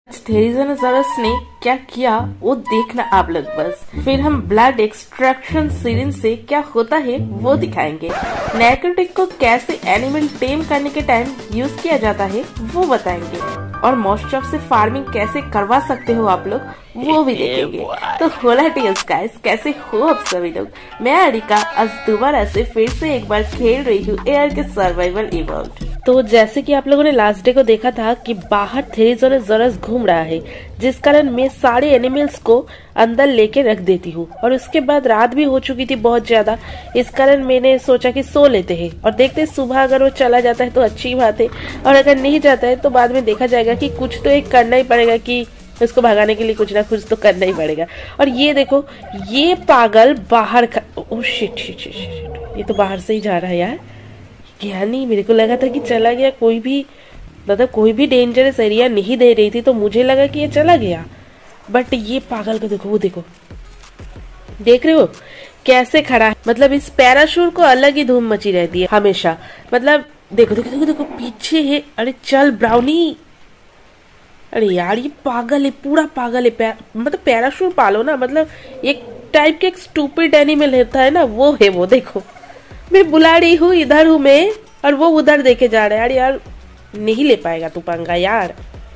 थेरिज़ोनोसाurus ने क्या किया वो देखना आप लोग बस। फिर हम ब्लड एक्सट्रैक्शन सिरिंज से क्या होता है वो दिखाएंगे। नैर्कोटिक को कैसे एनिमल टेम करने के टाइम यूज किया जाता है वो बताएंगे, और मॉइस्चर से फार्मिंग कैसे करवा सकते हो आप लोग वो भी देखेंगे। तो होला टीयर्स गाइस, कैसे हो आप सभी लोग। मैं अरिका आज दोबारा से फिर से एक बार खेल रही हूँ एयर के सर्वाइवल इवॉल्व। तो जैसे कि आप लोगों ने लास्ट डे को देखा था कि बाहर थेरिज़ोनोसाurus घूम रहा है, जिस कारण मैं सारे एनिमल्स को अंदर लेके रख देती हूँ। और उसके बाद रात भी हो चुकी थी बहुत ज्यादा, इस कारण मैंने सोचा कि सो लेते हैं और देखते हैं सुबह अगर वो चला जाता है तो अच्छी बात है, और अगर नहीं जाता है तो बाद में देखा जाएगा कि कुछ तो एक करना ही पड़ेगा, कि उसको भगाने के लिए कुछ ना कुछ तो करना ही पड़ेगा। और ये देखो, ये पागल बाहर oh shit shit shit shit, ये तो बाहर से ही जा रहा है यार। क्या नहीं, मेरे को लगा था कि चला गया, कोई भी मतलब कोई भी डेंजरस एरिया नहीं दे रही थी तो मुझे लगा कि ये चला गया। बट ये पागल को देखो, वो देखो, देख रहे हो कैसे खड़ा है। मतलब इस पैराशूट को अलग ही धूम मची रहती है हमेशा। मतलब देखो देखो देखो देखो पीछे है। अरे चल ब्राउनी, अरे यार ये पागल है, पूरा पागल है। मतलब पैराशूट पालो ना, मतलब एक टाइप के एक स्टूपिड एनिमल होता है ना, वो है वो। देखो मैं बुला रही हूँ, इधर हूँ मैं, और वो उधर देखे जा रहा है। यार नहीं ले पाएगा तू पंगा यार,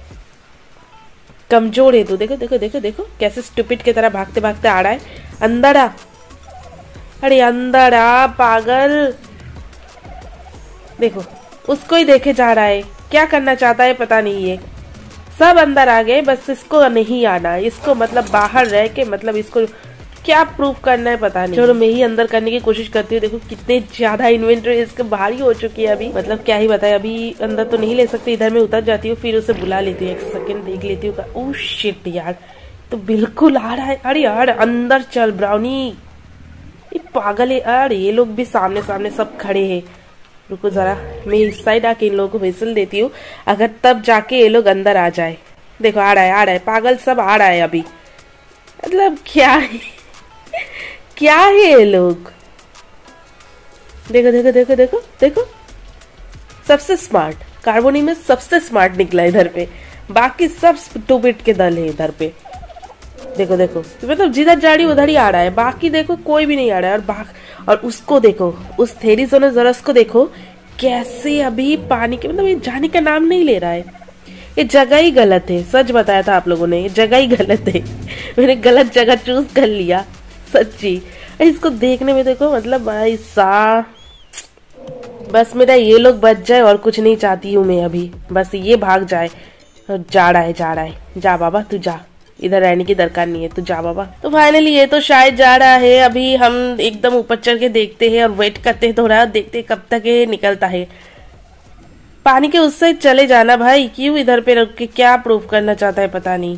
कमजोर है तू। देखो देखो देखो देखो कैसे स्टूपिड की तरह भागते भागते आ रहा है। अंदर आ, अरे अंदर आ पागल। देखो उसको ही देखे जा रहा है, क्या करना चाहता है पता नहीं। ये सब अंदर आ गए, बस इसको नहीं आना। इसको मतलब बाहर रह के मतलब इसको क्या प्रूफ करना है पता नहीं। चलो मैं ही अंदर करने की कोशिश करती हूँ। देखो कितने ज्यादा इन्वेंटरी इसके भारी हो चुकी है अभी, मतलब क्या ही बताए। अभी अंदर तो नहीं ले सकती, इधर मैं उतर जाती हूँ, फिर उसे बुला लेती हूँ, एक सेकंड देख लेती हूँ। ओह शिट यार, तो बिल्कुल आ रहा है। अरे यार अंदर चल ब्राउनी, ये पागल है। अरे ये लोग भी सामने सामने सब खड़े हैं। रुको जरा, मैं इस साइड आके इन लोगों को विसल देती हूँ, अगर तब जाके ये लोग अंदर आ जाए। देखो आ रहा है पागल, सब आ रहा है अभी। मतलब क्या है क्या है ये लोग। देखो देखो देखो देखो देखो, सबसे स्मार्ट कार्बोनी में सबसे स्मार्ट निकला इधर पे, बाकी सब स्टूपिड के दल है इधर पे। देखो देखो मतलब जिधर जा रही उधर ही आ रहा है, बाकी देखो कोई भी नहीं आ रहा है। और उसको देखो, उस थेरिज़ोनोसाurus को देखो कैसे अभी पानी के मतलब ये जाने का नाम नहीं ले रहा है। ये जगह ही गलत है, सच बताया था आप लोगों ने, ये जगह ही गलत है। मैंने गलत जगह चूज कर लिया सच्ची। इसको देखने में देखो मतलब भाई सा, बस मेरा ये लोग बच जाए और कुछ नहीं चाहती हूँ मैं अभी, बस ये भाग जाए। जा रहा है, जा बाबा तू जा, इधर रहने की दरकार नहीं है, तू जा बाबा। तो फाइनली ये तो शायद जा रहा है। अभी हम एकदम ऊपर चढ़ के देखते हैं और वेट करते हैं थोड़ा, देखते हैं कब तक ये निकलता है। पानी के उस साइड चले जाना भाई, क्यों इधर पे रुक के क्या प्रूफ करना चाहता है पता नहीं।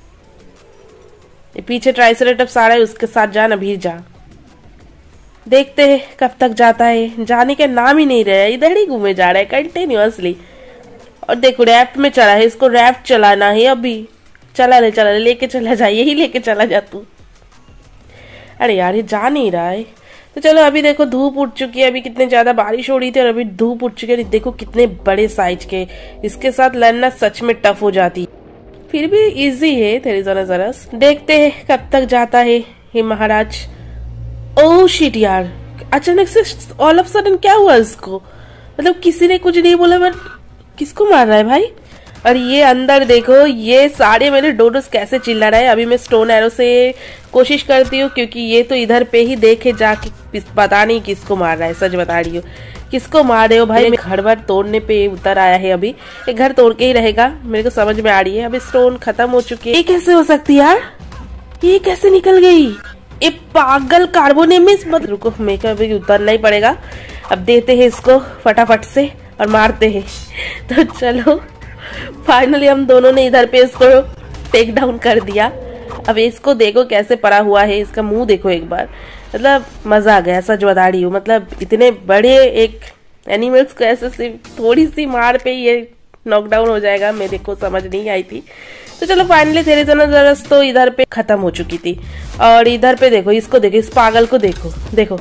ये पीछे ट्राइसेराटॉप्स आ रहा है, उसके साथ जाना, भी जा। देखते हैं कब तक जाता है, जाने के नाम ही नहीं रहा है, इधर ही घूमे जा रहा है कंटिन्यूअसली। और देखो रैफ्ट में चला है, इसको रैफ्ट चलाना है अभी। चला ले लेके चला जा, यही लेके चला जा तू। अरे यार ये जा नहीं रहा है। तो चलो अभी देखो धूप उठ चुकी है, अभी कितने ज्यादा बारिश हो रही थी और अभी धूप उठ चुकी है। देखो कितने बड़े साइज के, इसके साथ लड़ना सच में टफ हो जाती। फिर भी इजी है थेरिज़ोनोसाurus। देखते हैं कब तक जाता है ये महाराज। ओह शिट यार, अचानक से ऑल ऑफ सडन क्या हुआ इसको, मतलब किसी ने कुछ नहीं बोला बट किसको मार रहा है भाई। और ये अंदर देखो, ये सारे मेरे डोडोस कैसे चिल्ला रहा है। अभी मैं स्टोन एरो से कोशिश करती हूँ, क्योंकि ये तो इधर पे ही देखे जाके पता नहीं किसको मार रहा है। सच बता रही हूँ, किसको मार रहे हो भाई। मैं घर बार तोड़ने पे उतर आया है, अभी ये घर तोड़ के ही रहेगा, मेरे को समझ में आ रही है। अभी स्टोन खत्म हो चुकी है। ये कैसे हो सकती है यार, ये कैसे निकल गई। ये पागल कार्बोनेमिस, मत रुको, मेरे को अभी उतरना ही पड़ेगा। अब देते हैं इसको फटाफट से और मारते हैं। तो चलो फाइनली हम दोनों ने इधर पे इसको टेक डाउन कर दिया। अब इसको देखो कैसे पड़ा हुआ है, इसका मुंह देखो एक बार, मतलब मजा आ गया। सच बता रही हूँ, मतलब इतने बड़े एक एनिमल्स को ऐसे सिर्फ थोड़ी सी मार पे ये नॉकडाउन हो जाएगा, मेरे को समझ नहीं आई थी। तो चलो फाइनली थेरिज़ोनोसाurus तो इधर पे खत्म हो चुकी थी। और इधर पे देखो, इसको देखो, इस पागल को देखो देखो।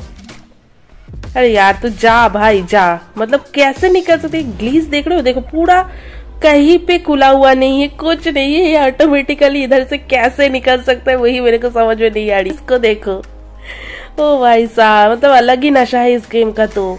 अरे यार तू जा भाई जा, मतलब कैसे निकल सकते। ग्लीस देख रहे हो, देखो पूरा कहीं पे खुला हुआ नहीं है, कुछ नहीं है, ये ऑटोमेटिकली इधर से कैसे निकल सकता है वही मेरे को समझ में नहीं आ रही। इसको देखो, ओ भाई साहब, मतलब अलग ही नशा है इस गेम का। तो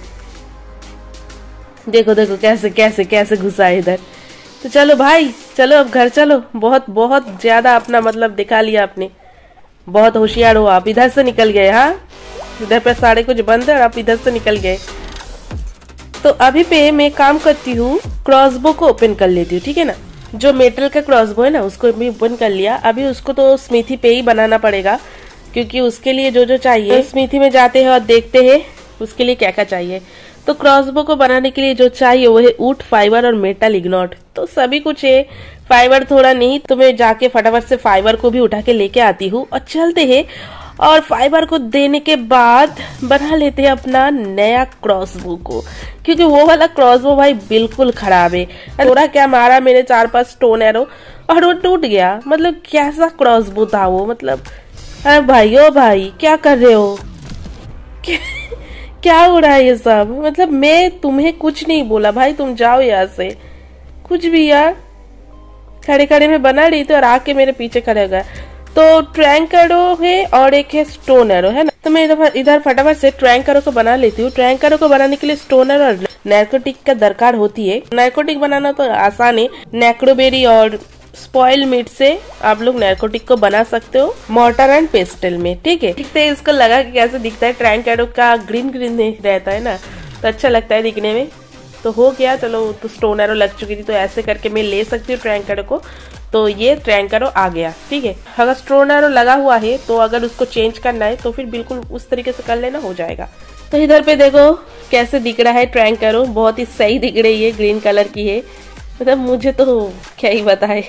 देखो देखो कैसे कैसे कैसे घुसा है इधर। तो चलो भाई, चलो अब घर चलो। बहुत बहुत ज्यादा अपना मतलब दिखा लिया आपने, बहुत होशियार हो आप। इधर से निकल गए, हाँ, इधर पे सारे कुछ बंद है और आप इधर से निकल गए। तो अभी पे मैं काम करती हूँ, क्रॉसबो को ओपन कर लेती हूँ, ठीक है ना। जो मेटल का क्रॉसबो है ना, उसको भी ओपन कर लिया। अभी उसको तो स्मिथी पे ही बनाना पड़ेगा, क्योंकि उसके लिए जो जो चाहिए, तो स्मिथी में जाते हैं और देखते हैं उसके लिए क्या क्या चाहिए। तो क्रॉसबो को बनाने के लिए जो चाहिए वो है वुड, फाइबर और मेटल इग्नोट। तो सभी कुछ है, फाइबर थोड़ा नहीं, तो मैं जाके फटाफट से फाइबर को भी उठा के लेके आती हूँ और चलते हैं। और फाइबर को देने के बाद बना लेते हैं अपना नया क्रॉसबो को, क्योंकि वो वाला क्रॉसबो भाई बिल्कुल खराब है। थोड़ा क्या मारा मैंने 4-5 स्टोन एरो और वो टूट गया। मतलब कैसा क्रॉसबो था वो, मतलब अरे भाई ओ भाई क्या कर रहे हो, क्या हो रहा है ये सब। मतलब मैं तुम्हें कुछ नहीं बोला भाई, तुम जाओ यहाँ से। कुछ भी यार, खड़े खड़े में बना रही थी और आके मेरे पीछे खड़े हो गया। तो ट्रैंक एरो है और एक है स्टोन एरो, है ना। तो मैं इधर फटाफट से ट्रैंक एरो को बना लेती हूँ। ट्रैंक एरो को बनाने के लिए स्टोन एरो और नैर्कोटिक का दरकार होती है। नैर्कोटिक बनाना तो आसान है, नैक्रोबेरी और स्पॉइल मीट से आप लोग नैर्कोटिक को बना सकते हो, मॉर्टर एंड पेस्टल में, ठीक है। दिखते है, इसको लगा कि कैसे दिखता है, ट्रैंक एरो का ग्रीन ग्रीन रहता है ना, तो अच्छा लगता है दिखने में। तो हो गया, चलो। तो स्टोन एरो लग चुकी थी, तो ऐसे करके मैं ले सकती हूँ ट्रैंक एरो को। तो ये ट्रैंक एरो आ गया, ठीक है। अगर स्टोन एरो लगा हुआ है तो अगर उसको चेंज करना है तो फिर बिल्कुल उस तरीके से कर लेना, हो जाएगा। तो इधर पे देखो कैसे दिख रहा है ट्रैंक एरो, बहुत ही सही दिख रही है, ग्रीन कलर की है। मतलब मुझे तो क्या ही बताए,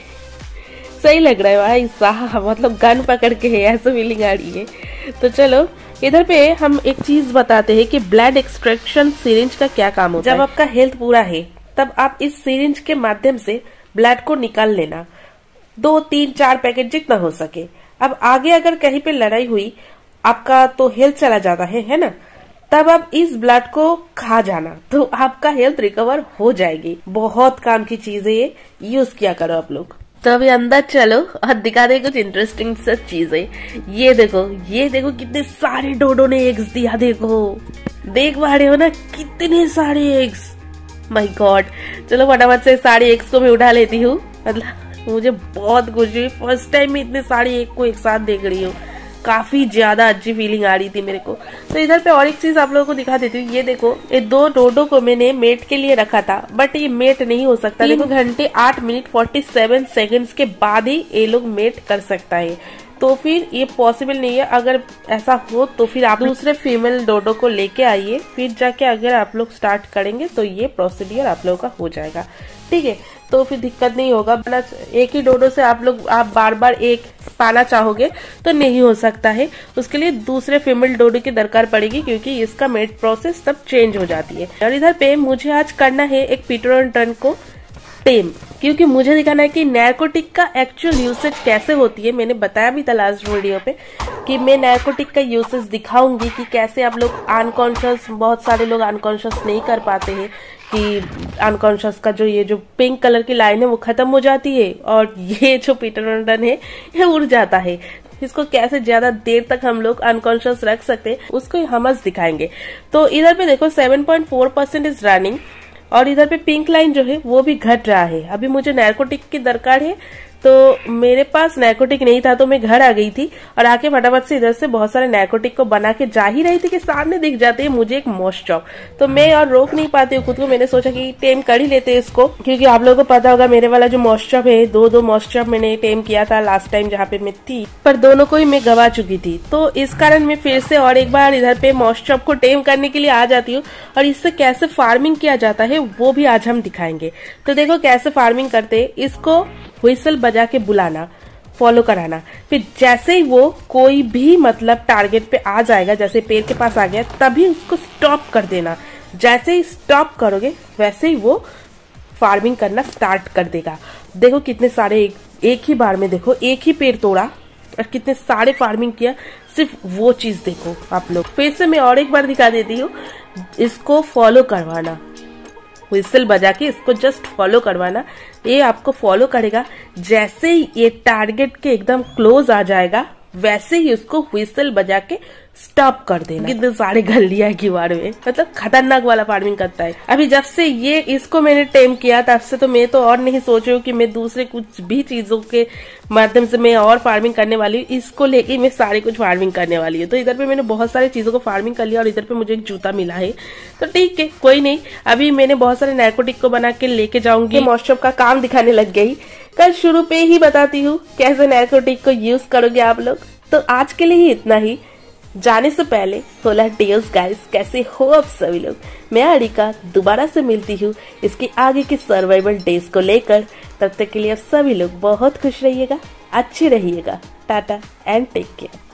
सही लग रहा है भाई साहब। मतलब गन पकड़ के है ऐसा फीलिंग आ रही है। तो चलो इधर पे हम एक चीज बताते हैं कि ब्लड एक्सट्रैक्शन सिरिंज का क्या काम होता है। जब आपका हेल्थ पूरा है तब आप इस सिरिंज के माध्यम से ब्लड को निकाल लेना, 2, 3, 4 पैकेट जितना हो सके। अब आगे अगर कहीं पे लड़ाई हुई, आपका तो हेल्थ चला जाता है ना, तब आप इस ब्लड को खा जाना, तो आपका हेल्थ रिकवर हो जाएगी। बहुत काम की चीज है ये, यूज किया करो आप लोग। तो अभी अंदर चलो और दिखा दे कुछ इंटरेस्टिंग सब चीजें। ये देखो कितने सारे डोडो ने एग्स दिया। देखो, देख पा रहे हो ना कितने सारे एग्स, माय गॉड। चलो फटाफट से सारे एग्स को मैं उठा लेती हूँ। मतलब मुझे बहुत खुशी हुई, फर्स्ट टाइम में इतने सारे एग को एक साथ देख रही हूँ। काफी ज्यादा अच्छी फीलिंग आ रही थी मेरे को। तो इधर पे और एक चीज आप लोगों को दिखा देती हूँ। ये देखो, ये 2 डोडो को मैंने मेट के लिए रखा था, बट ये मेट नहीं हो सकता। 3 घंटे 8 मिनट 47 सेकंड्स के बाद ही ये लोग मेट कर सकता है, तो फिर ये पॉसिबल नहीं है। अगर ऐसा हो तो फिर आप दूसरे फीमेल डोडो को लेके आइए, फिर जाके अगर आप लोग स्टार्ट करेंगे तो ये प्रोसीडियर आप लोगों का हो जाएगा, ठीक है। तो फिर दिक्कत नहीं होगा। एक ही डोडो से आप बार बार एक पाना चाहोगे तो नहीं हो सकता है, उसके लिए दूसरे फीमेल डोडो की दरकार पड़ेगी, क्योंकि इसका मेट प्रोसेस तब चेंज हो जाती है। और इधर पे मुझे आज करना है एक पीटरन को टेम, क्योंकि मुझे दिखाना है कि नैर्कोटिक का एक्चुअल यूसेज कैसे होती है। मैंने बताया भी था लास्ट वीडियो पे कि मैं नैर्कोटिक का यूसेज दिखाऊंगी कि कैसे आप लोग अनकॉन्शियस, बहुत सारे लोग अनकॉन्शियस नहीं कर पाते हैं, कि अनकॉन्शियस का ये जो पिंक कलर की लाइन है वो खत्म हो जाती है और ये जो पीटरन है ये उड़ जाता है। इसको कैसे ज्यादा देर तक हम लोग अनकॉन्शियस रख सकते हैं उसको हम आज दिखाएंगे। तो इधर पे देखो 7.4% इज रनिंग, और इधर पे पिंक लाइन जो है वो भी घट रहा है। अभी मुझे नैर्कोटिक की दरकार है, तो मेरे पास नैर्कोटिक नहीं था, तो मैं घर आ गई थी और आके फटाफट से इधर से बहुत सारे नैर्कोटिक को बना के जा ही रही थी कि सामने दिख जाते हैं मुझे एक मॉस्चॉप। तो मैं और रोक नहीं पाती हूँ खुद को। मैंने सोचा कि टेम कर ही लेते इसको, क्योंकि आप लोगों को पता होगा मेरे वाला जो मॉस्चॉप है, 2 मॉस्चॉप मैंने टेम किया था लास्ट टाइम जहाँ पे मैं थी, पर दोनों को ही मैं गवा चुकी थी। तो इस कारण मैं फिर से और एक बार इधर पे मॉस्चॉप को टेम करने के लिए आ जाती हूँ, और इससे कैसे फार्मिंग किया जाता है वो भी आज हम दिखाएंगे। तो देखो कैसे फार्मिंग करते, इसको व्हिसल बजा के बुलाना, फॉलो कराना, फिर जैसे ही वो कोई भी मतलब टारगेट पे आ जाएगा, जैसे पेड़ के पास आ गया, तभी उसको स्टॉप कर देना। जैसे ही स्टॉप करोगे वैसे ही वो फार्मिंग करना स्टार्ट कर देगा। देखो कितने सारे एक ही बार में, देखो एक ही पेड़ तोड़ा और कितने सारे फार्मिंग किया। सिर्फ वो चीज देखो आप लोग। फिर से मैं और एक बार दिखा देती हूँ। इसको फॉलो करवाना, व्हिसल बजा के इसको जस्ट फॉलो करवाना। ये आपको फॉलो करेगा। जैसे ही ये टारगेट के एकदम क्लोज आ जाएगा वैसे ही उसको व्हिसल बजा के स्टॉप कर देना। कितने सारे गल लिया है कीवाड़ में, मतलब खतरनाक वाला फार्मिंग करता है। अभी जब से ये इसको मैंने टेम किया तब से तो मैं तो और नहीं सोच रही हूँ कि मैं दूसरे कुछ भी चीजों के माध्यम से मैं और फार्मिंग करने वाली हूँ। इसको लेके मैं सारे कुछ फार्मिंग करने वाली हूँ। तो इधर पे मैंने बहुत सारी चीजों को फार्मिंग कर लिया और इधर पे मुझे एक जूता मिला है, तो ठीक है कोई नहीं। अभी मैंने बहुत सारे नैर्कोटिक को बना के लेके जाऊंगी। मॉइस्चर का काम दिखाने लग गई। कल शुरू पे ही बताती हूँ कैसे नैर्कोटिक को यूज करोगे आप लोग। तो आज के लिए ही इतना ही। जाने से पहले होला डियर्स गाइस, कैसे हो आप सभी लोग। मैं अरिका दोबारा से मिलती हूँ इसके आगे के सर्वाइवल डेज को लेकर। तब तक के लिए आप सभी लोग बहुत खुश रहिएगा, अच्छे रहिएगा। Tata and take care.